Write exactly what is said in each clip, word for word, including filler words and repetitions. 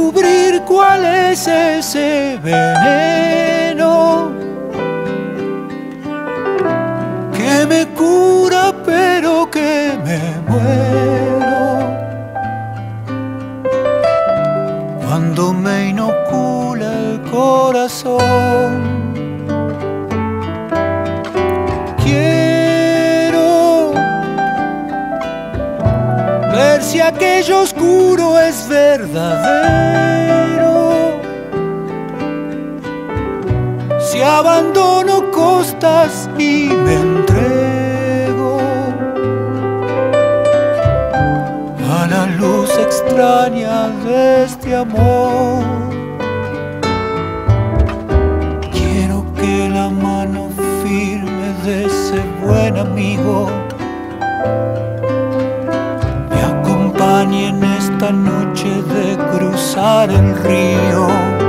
descubrir cuál es ese veneno que me cura pero que me muero cuando me inocula el corazón. Quiero ver si aquello oscuro es verdadero, si abandono costas y me entrego a la luz extraña de este amor. Quiero que la mano firme de ese buen amigo me acompañe en esta noche de cruzar el río.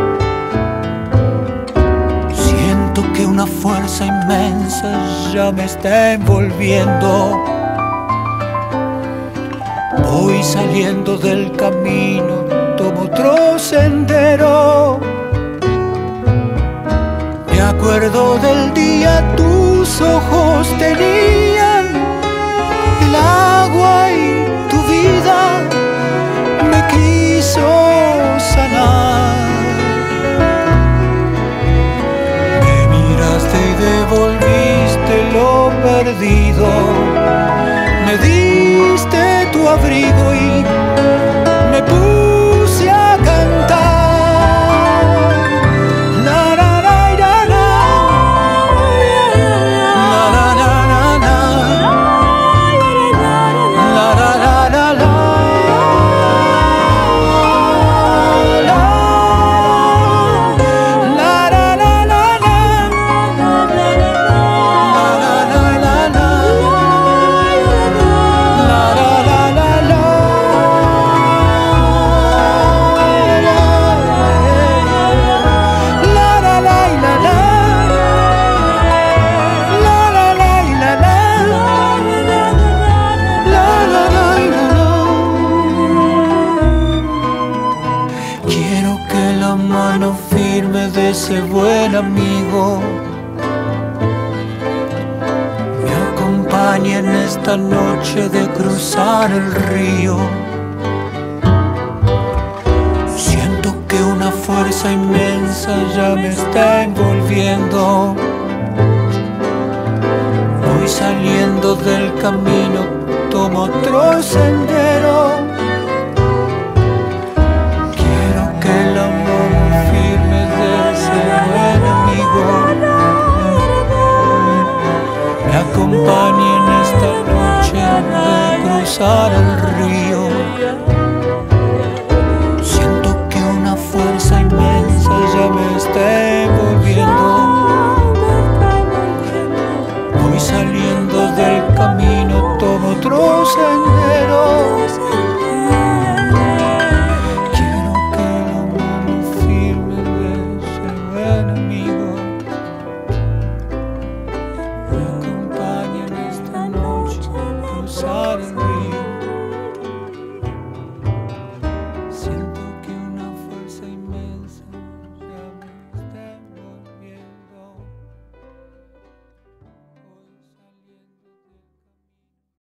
Siento que una fuerza inmensa ya me está envolviendo. Voy saliendo del camino, tomo otro sendero. Me acuerdo del día tus ojos tenían el agua y tu vida me quiso sanar. Me miraste y devolviste lo perdido. Me diste tu abrigo y me puse a cantar. Na, na, na, na, na. Na, na, na, na, na. La, la, la, la, la. La, la, la, la, la, la. Quiero que la mano firme de ese buen amigo me acompañe en esta noche de cruzar el río. Siento que una fuerza inmensa ya me está envolviendo. Voy saliendo del camino, tomo otro sendero. Me acompañe en esta noche de cruzar el río. Siento que una fuerza inmensa ya me está envolviendo. Voy saliendo del camino, tomo otro sendero.